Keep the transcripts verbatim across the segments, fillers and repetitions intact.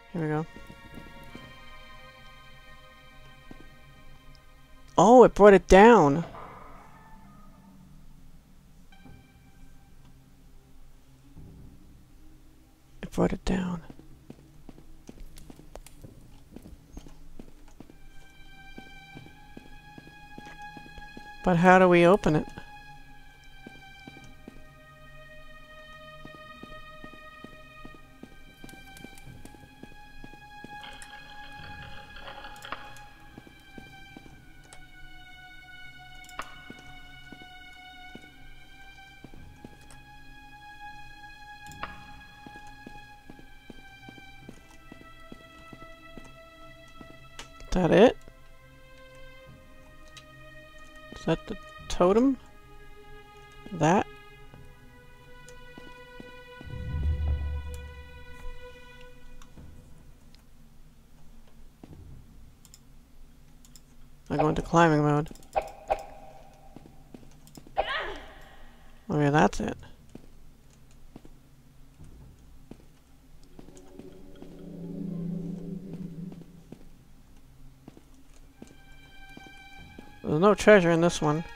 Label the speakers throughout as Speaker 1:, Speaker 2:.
Speaker 1: Here we go. Oh, it brought it down. It brought it down. But how do we open it? Is that it? Is that the totem? That? I go into climbing mode. Oh yeah, that's it. There's no treasure in this one.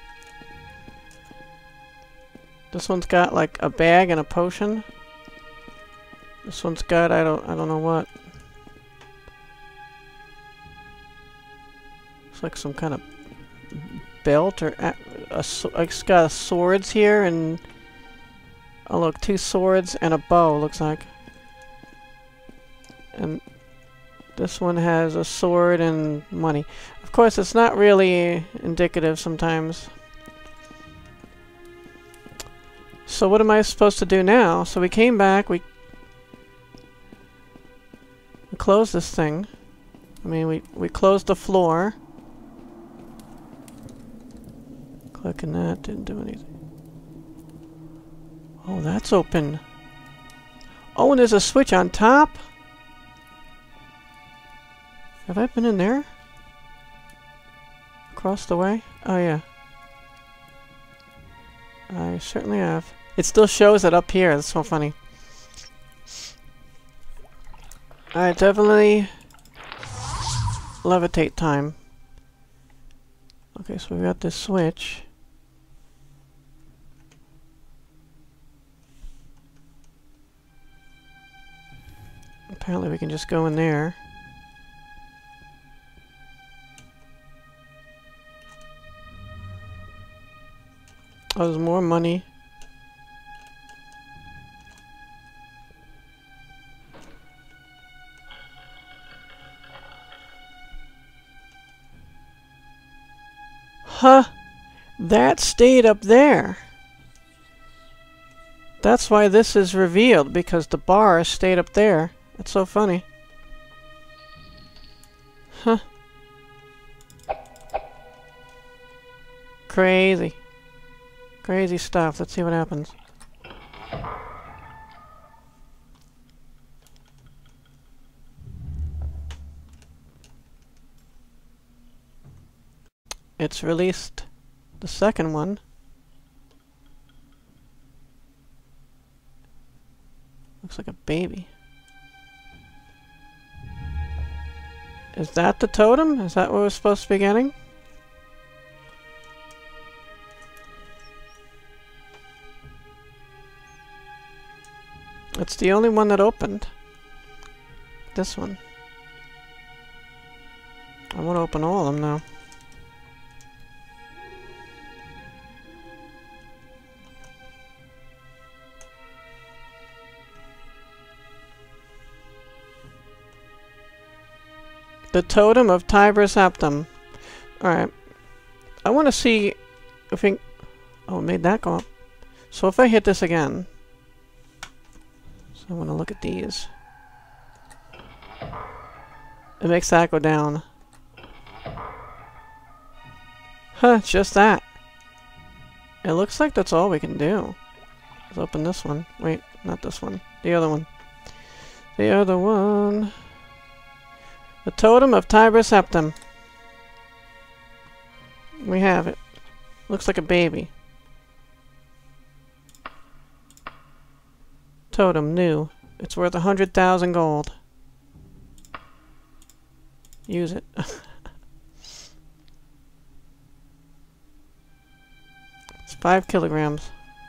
Speaker 1: This one's got like a bag and a potion. This one's got I don't I don't know what. It's like some kind of belt or a, a, it's got swords here and oh look, two swords and a bow looks like. And this one has a sword and money. Of course, it's not really indicative sometimes. So what am I supposed to do now? So we came back, we, we closed this thing. I mean, we, we closed the floor. Clicking that, didn't do anything. Oh, that's open. Oh, and there's a switch on top? Have I been in there? Across the way? Oh yeah. I certainly have. It still shows it up here. That's so funny. Alright, definitely levitate time. Okay, so we got this switch. Apparently we can just go in there. Oh, there's more money. Huh. That stayed up there. That's why this is revealed, because the bar stayed up there. That's so funny. Huh. Crazy. Crazy stuff. Let's see what happens. It's released the second one. Looks like a baby. Is that the totem? Is that what we're supposed to be getting? It's the only one that opened. This one. I want to open all of them now. The Totem of Tiber Septim. Alright. I want to see if we... Oh, it made that go up. So if I hit this again... So I want to look at these. It makes that go down. Huh, it's just that. It looks like that's all we can do. Let's open this one. Wait, not this one. The other one. The other one... The Totem of Tiber Septim. We have it. Looks like a baby. Totem, new. It's worth a hundred thousand gold. use it. It's five kilograms.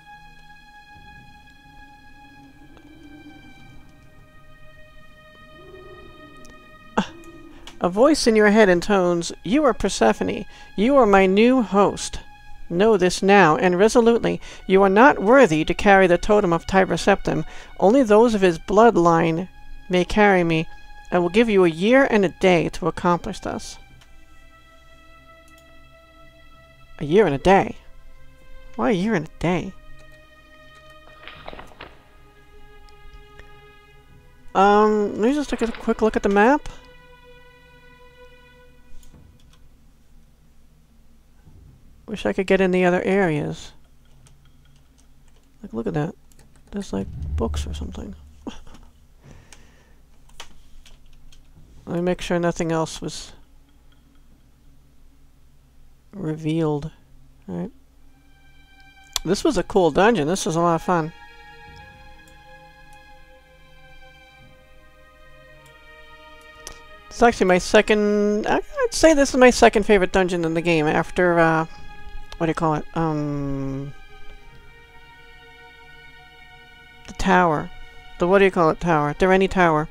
Speaker 1: A voice in your head intones, "You are Persephone. You are my new host. Know this now, and resolutely. You are not worthy to carry the totem of Tiber Septim. Only those of his bloodline may carry me. I will give you a year and a day to accomplish this." A year and a day? Why a year and a day? Um, let me just take a quick look at the map. Wish I could get in the other areas. Like, look at that. There's like books or something. Let me make sure nothing else was revealed. Alright. This was a cool dungeon. This was a lot of fun. It's actually my second... I'd say this is my second favorite dungeon in the game after, uh... what do you call it? Um... The tower. The what do you call it tower? Dereni Tower.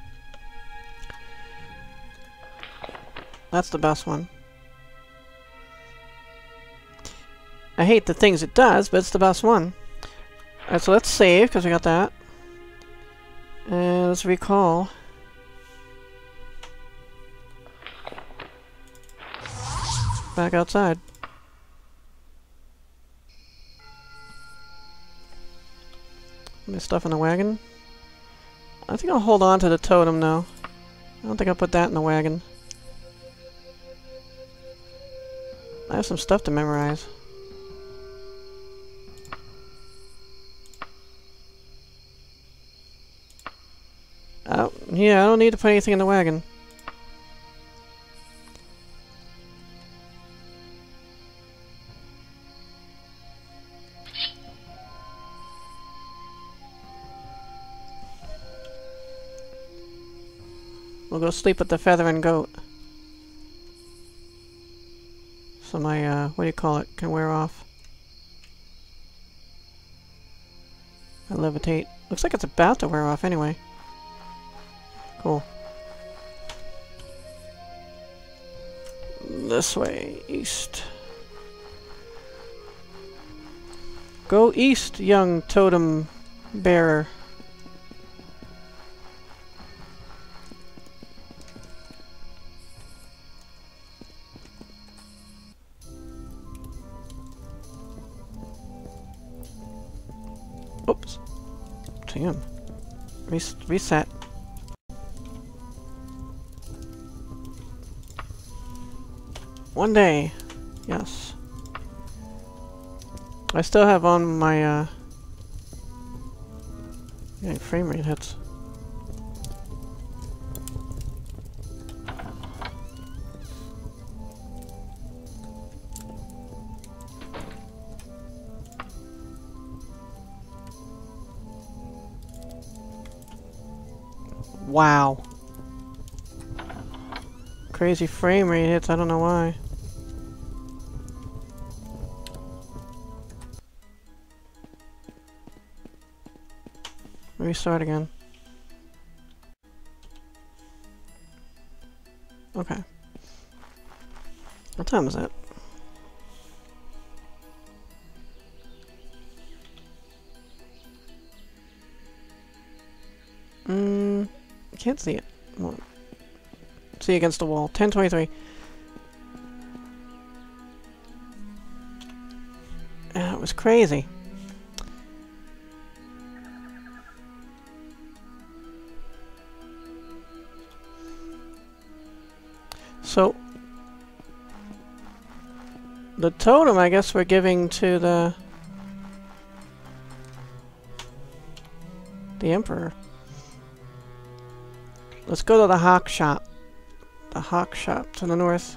Speaker 1: That's the best one. I hate the things it does, but it's the best one. Alright, so let's save, because we got that. And let's recall. Back outside. My stuff in the wagon. I think I'll hold on to the totem now. I don't think I'll put that in the wagon. I have some stuff to memorize. Oh, yeah, I don't need to put anything in the wagon. We'll go sleep with the feather and goat. So my, uh, what do you call it, can wear off. I levitate. Looks like it's about to wear off anyway. Cool. This way, east. Go east, young totem bearer. Oops. Damn. Res reset. One day. Yes. I still have on my, uh... yeah, frame rate hits. Wow. Crazy frame rate hits, I don't know why. Restart again. Okay. What time is it? Mm, I can't see it. Well, see against the wall. ten twenty-three. That was crazy. So, the totem, I guess we're giving to the the Emperor. Let's go to the Hawk Shop. The Hawk Shop to the north.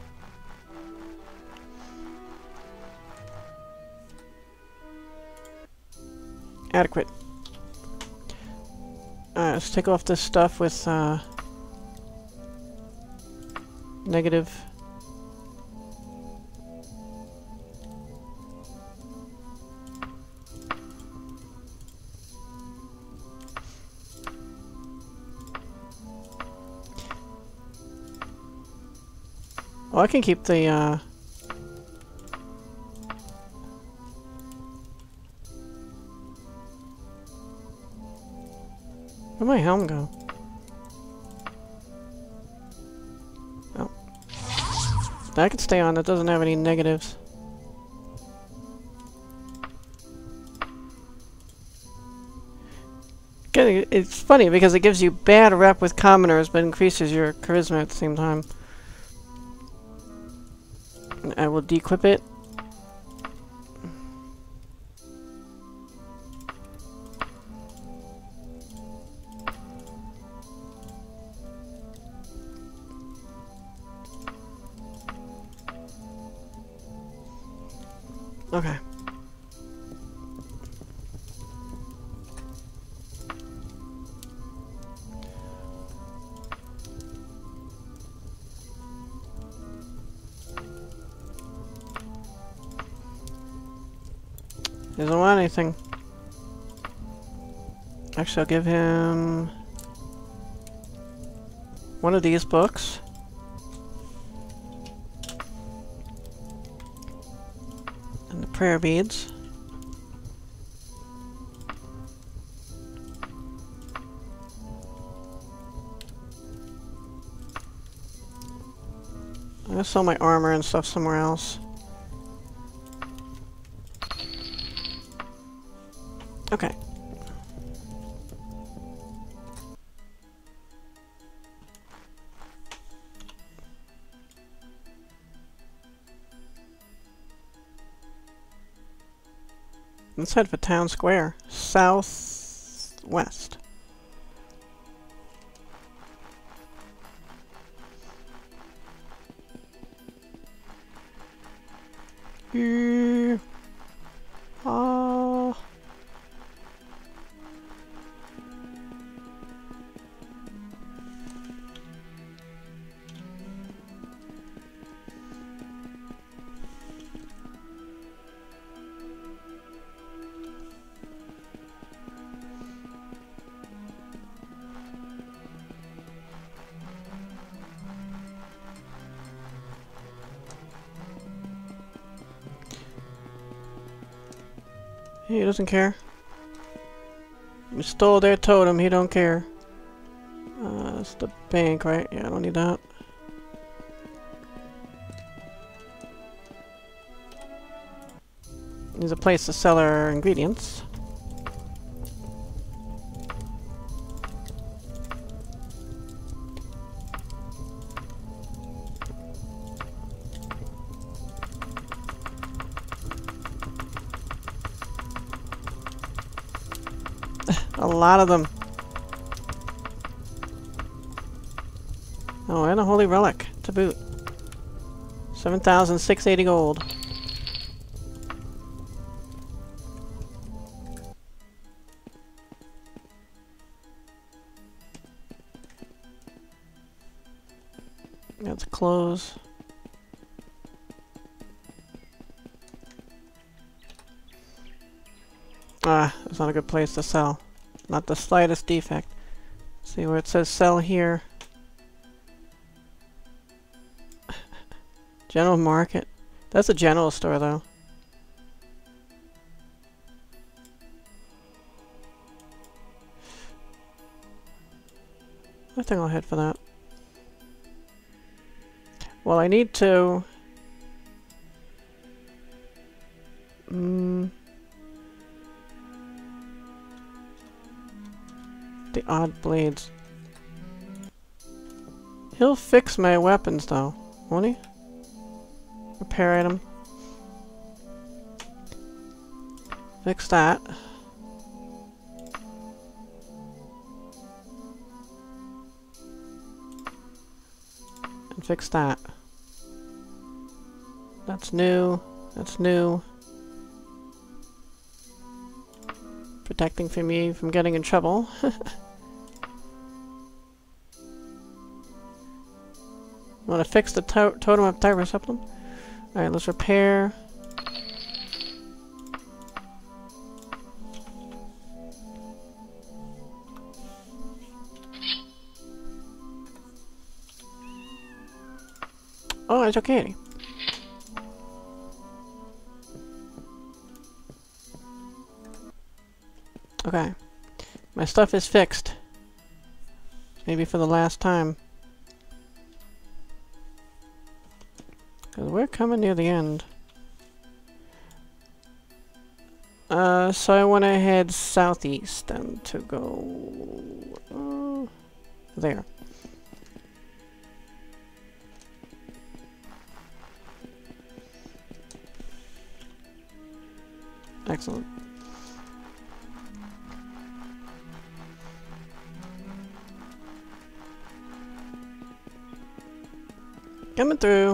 Speaker 1: Adequate. Alright, let's take off this stuff with, uh... negative. Oh, I can keep the, uh... where'd my helm go? Oh. That can stay on, that doesn't have any negatives. It's funny because it gives you bad rep with commoners, but increases your charisma at the same time. I will dequip it. Okay. He doesn't want anything. Actually, I'll give him one of these books. And the prayer beads. I'm gonna sell my armor and stuff somewhere else. Okay. Let's head for town square. Southwest. Yeah. Ah. He doesn't care. We stole their totem, he don't care. Uh, that's the bank, right? Yeah, I don't need that. There's a place to sell our ingredients. A lot of them. Oh, and a holy relic to boot. seven thousand six hundred eighty gold. That's clothes. Ah, it's not a good place to sell. Not the slightest defect. See where it says sell here. General market. That's a general store though. I think I'll head for that. Well, I need to... Mm, the odd blades. He'll fix my weapons though, won't he? Repair item. Fix that. And fix that. That's new. That's new. Protecting from me from getting in trouble. Want to fix the to totem of Tiber Septim? Alright, let's repair. Oh, it's okay. Okay. My stuff is fixed. Maybe for the last time. Because we're coming near the end. Uh, so I want to head southeast and to go... Uh, there. Excellent. Coming through.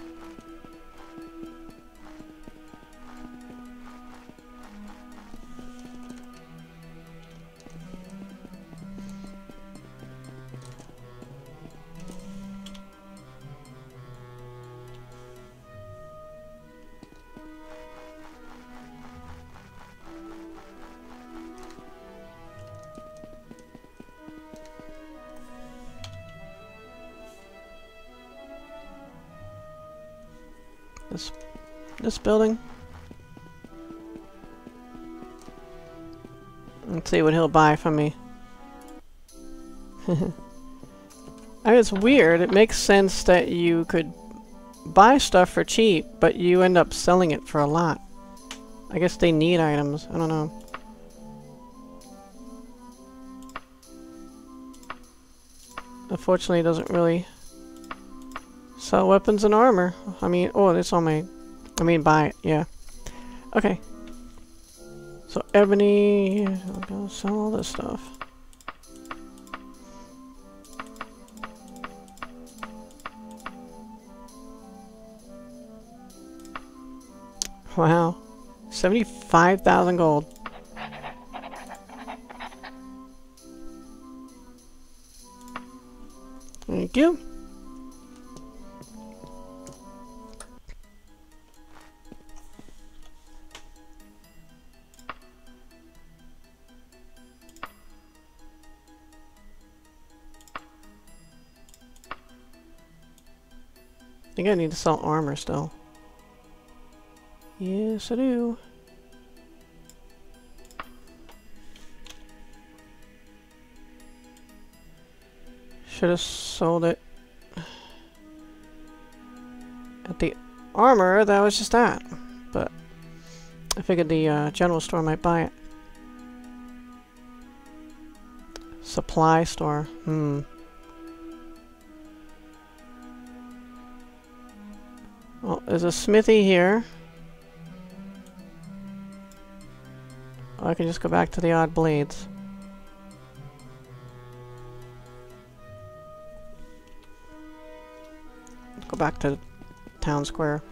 Speaker 1: This, this building. Let's see what he'll buy from me. I mean, it's weird. It makes sense that you could buy stuff for cheap, but you end up selling it for a lot. I guess they need items. I don't know. Unfortunately, it doesn't really sell weapons and armor. I mean, oh, it's on my... I mean, buy it, yeah. Okay. So, ebony... I'm gonna sell all this stuff. Wow. seventy-five thousand gold. Thank you. I think I need to sell armor still. Yes, I do. Should have sold it at the armor that I was just at, but I figured the uh, general store might buy it. Supply store. Hmm. Well, there's a smithy here. Or I can just go back to the odd blades. Go back to town square.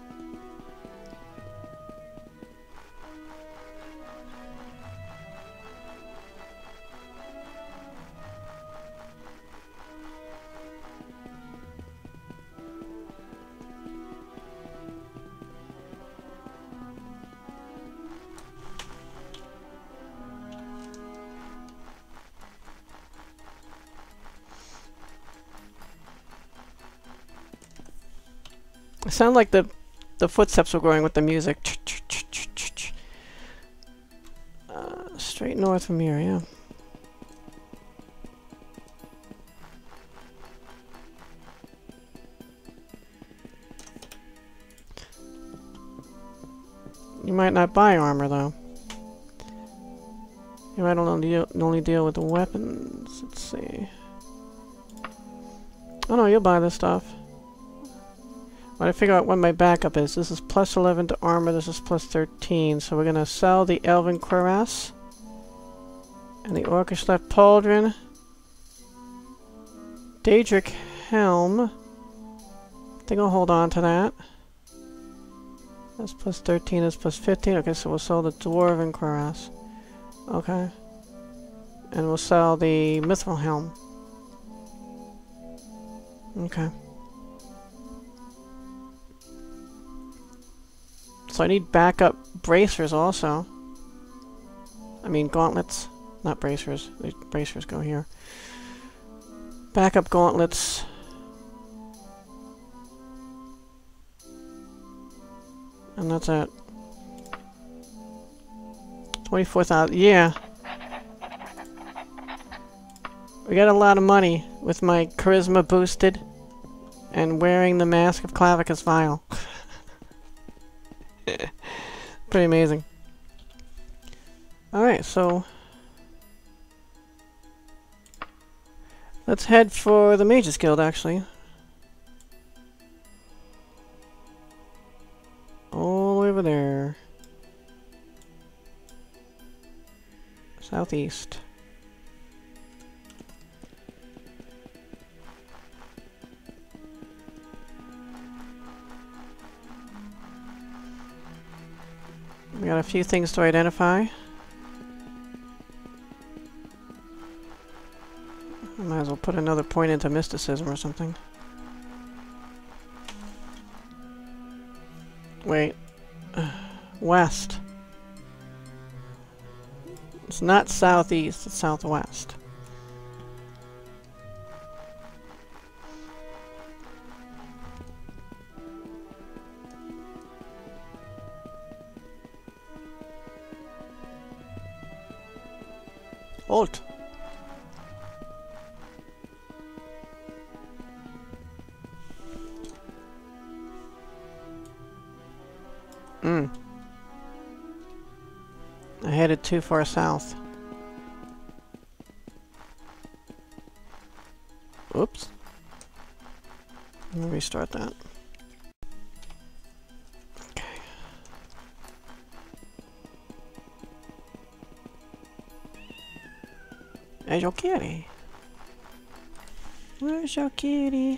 Speaker 1: It sounded like the the footsteps were going with the music. Uh, straight north from here, yeah. You might not buy armor though. You might only deal, only deal with the weapons. Let's see. Oh no, you'll buy this stuff. I want to figure out what my backup is. This is plus eleven to armor, this is plus thirteen. So we're going to sell the Elven Cuirass. And the Orcish Left Pauldron. Daedric Helm. I think I'll hold on to that. That's plus thirteen, that's plus fifteen. Okay, so we'll sell the Dwarven Cuirass. Okay. And we'll sell the Mithril Helm. Okay. So I need backup bracers also. I mean gauntlets, not bracers. The bracers go here. Backup gauntlets. And that's it. twenty-four thousand. Yeah. We got a lot of money with my charisma boosted and wearing the mask of Clavicus Vile. Pretty amazing. Alright, so let's head for the Mages Guild, actually. All the way over there. Southeast. We got a few things to identify. I might as well put another point into mysticism or something. Wait. West. It's not southeast, it's southwest. Halt! Hmm. I headed too far south. Oops. Let me restart that. Okay. There's your kitty. Where's your kitty?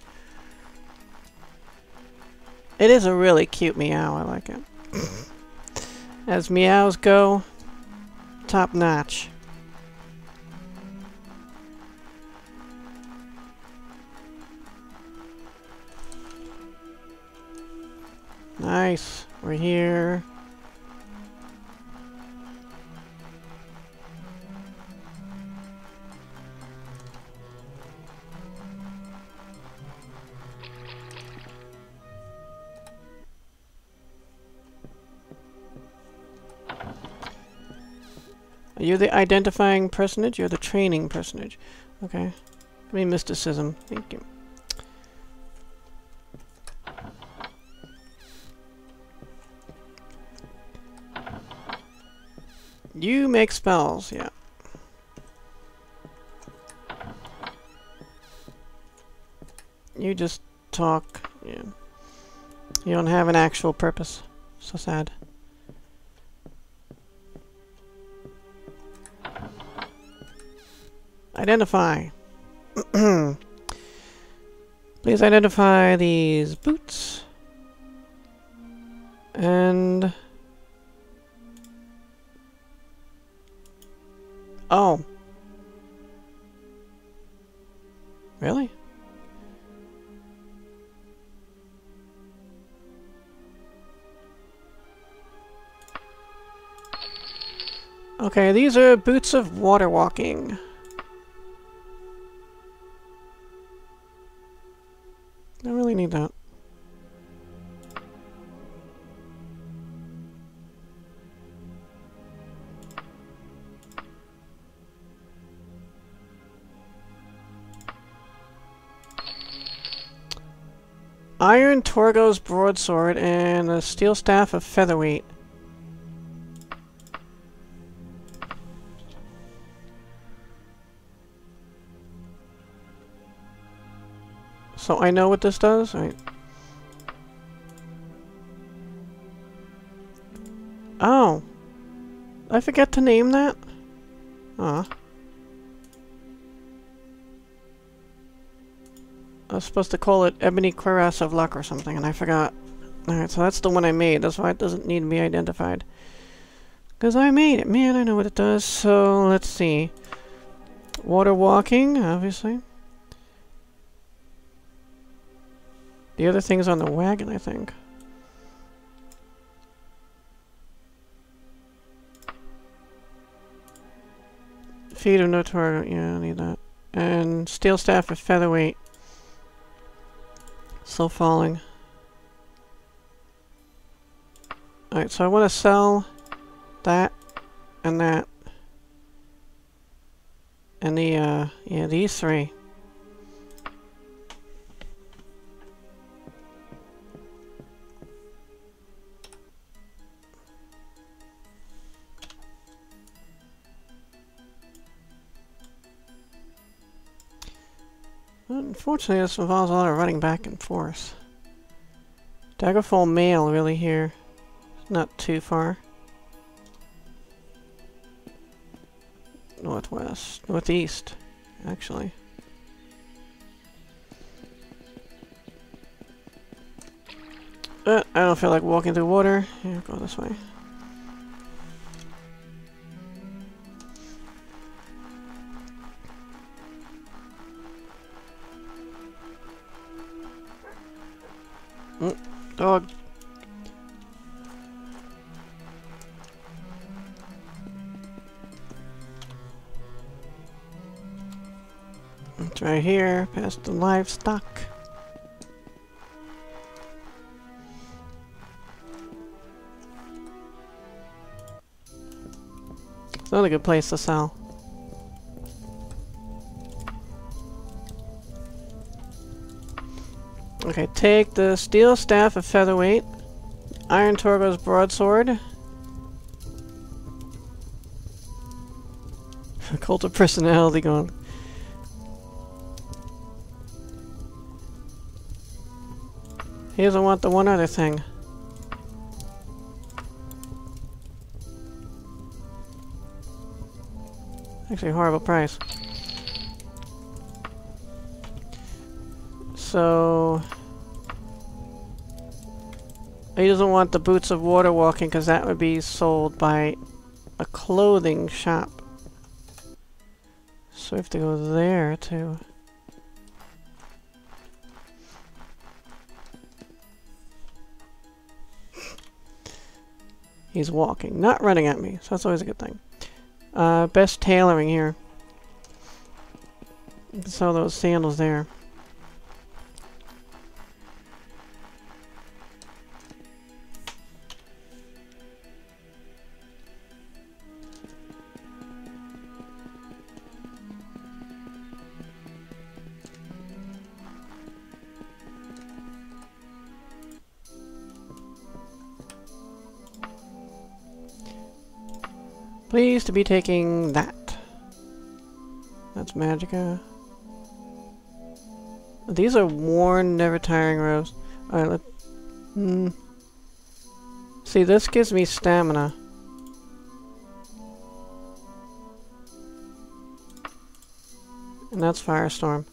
Speaker 1: It is a really cute meow, I like it. As meows go, top notch. Nice, we're here. Are you the identifying personage? You're the training personage. Okay. Give me mysticism. Thank you. You make spells, yeah. You just talk, yeah. You don't have an actual purpose. So sad. Identify. Please identify these boots. And... Oh. Really? Okay, these are boots of water walking. I really need that. Iron Torgo's broadsword and a steel staff of featherweight. So I know what this does, right? Oh. I forget to name that? Aw. I was supposed to call it Ebony Cuirass of Luck or something, and I forgot. Alright, so that's the one I made. That's why it doesn't need to be identified. Because I made it. Man, I know what it does. So, let's see. Water walking, obviously. The other thing's on the wagon, I think. Feet of no target. Yeah, I need that. And steel staff of featherweight. Still falling. Alright, so I want to sell that and that. And the, uh, yeah, these three. Unfortunately, this involves a lot of running back and forth. Daggerfall Mail really here. Not too far. Northwest. Northeast, actually. Uh, I don't feel like walking through water. Yeah, go this way. Mm, dog. It's right here, past the livestock. It's not a good place to sell. Okay, take the steel staff of featherweight, iron Torgo's broadsword, cult of personality gone. He doesn't want the one other thing. Actually, a horrible price. So he doesn't want the boots of water walking because that would be sold by a clothing shop. So we have to go there too. He's walking, not running at me, so that's always a good thing. Uh, best tailoring here. You can sell those sandals there. Pleased to be taking that. That's Magicka. These are worn, never tiring robes. Alright, let. Hmm. See, this gives me stamina. And that's Firestorm.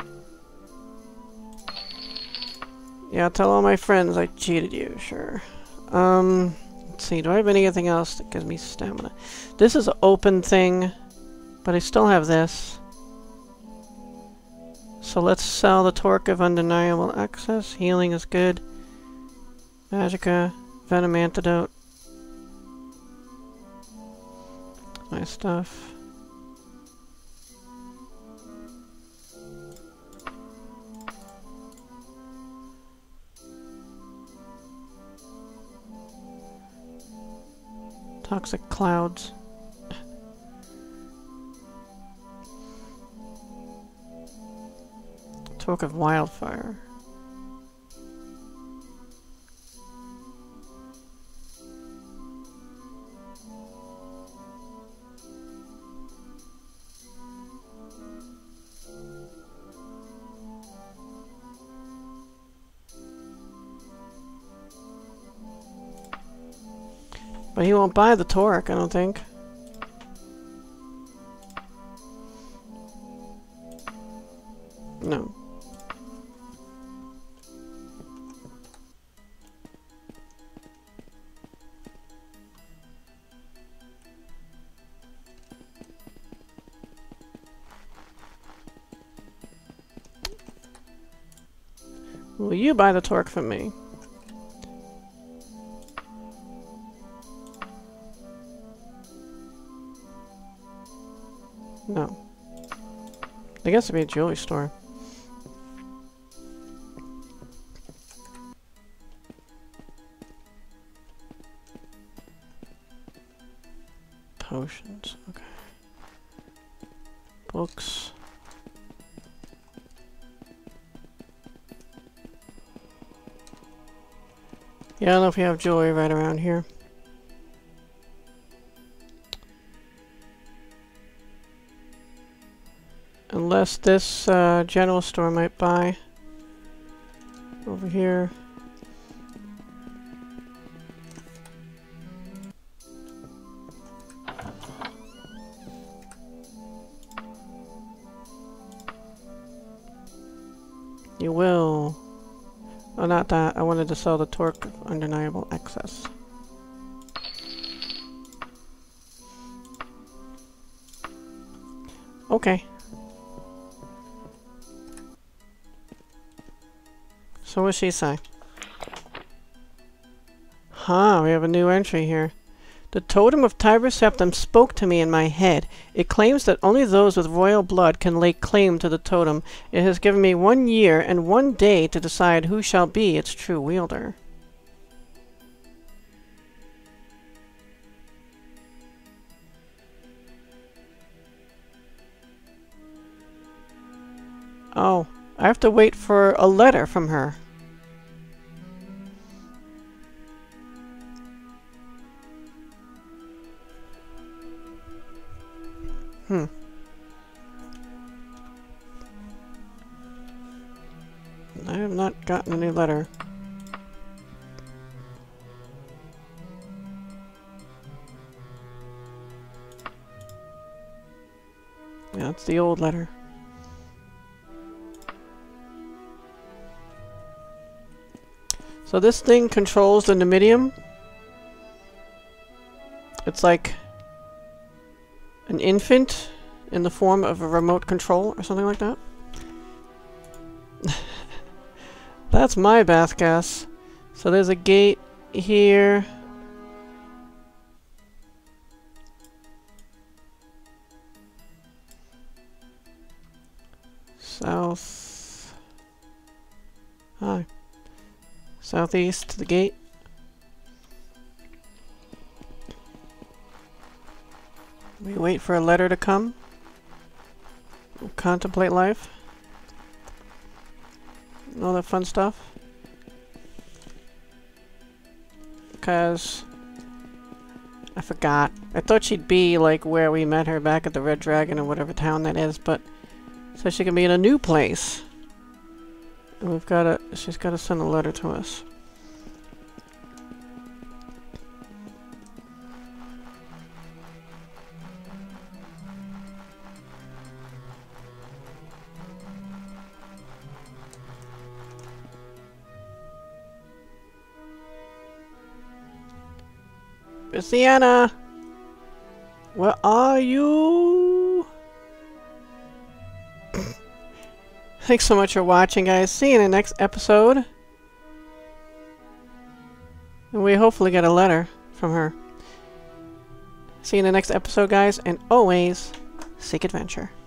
Speaker 1: Yeah, I'll tell all my friends I cheated you, sure. Um. Let's see, do I have anything else that gives me stamina? This is an open thing, but I still have this. So let's sell the Torque of Undeniable Access. Healing is good. Magicka, Venom Antidote. Nice stuff. Toxic Clouds. Torque of Wildfire. But he won't buy the Torque, I don't think. No. Will you buy the Torque from me? No. I guess it'd be a jewelry store. Potions, okay. Books. Yeah, I don't know if you have jewelry right around here. Unless this uh, general store might buy. Over here. You will. Oh, not that. I wanted to sell the torque of undeniable excess. Okay. So what's she say? Huh, we have a new entry here. The Totem of Tiber Septim spoke to me in my head. It claims that only those with royal blood can lay claim to the totem. It has given me one year and one day to decide who shall be its true wielder. Oh, I have to wait for a letter from her. Hmm. I have not gotten any letter. Yeah, it's the old letter. So this thing controls the Numidium. It's like an infant in the form of a remote control or something like that. That's my best guess. So there's a gate here. South. Hi. Southeast to the gate. We wait for a letter to come. We'll contemplate life. All that fun stuff. Because I forgot. I thought she'd be like where we met her back at the Red Dragon or whatever town that is, but so she can be in a new place. And we've got to, she's got to send a letter to us. Brisienna! Where are you? Thanks so much for watching, guys. See you in the next episode. And we hopefully get a letter from her. See you in the next episode, guys. And always, seek adventure.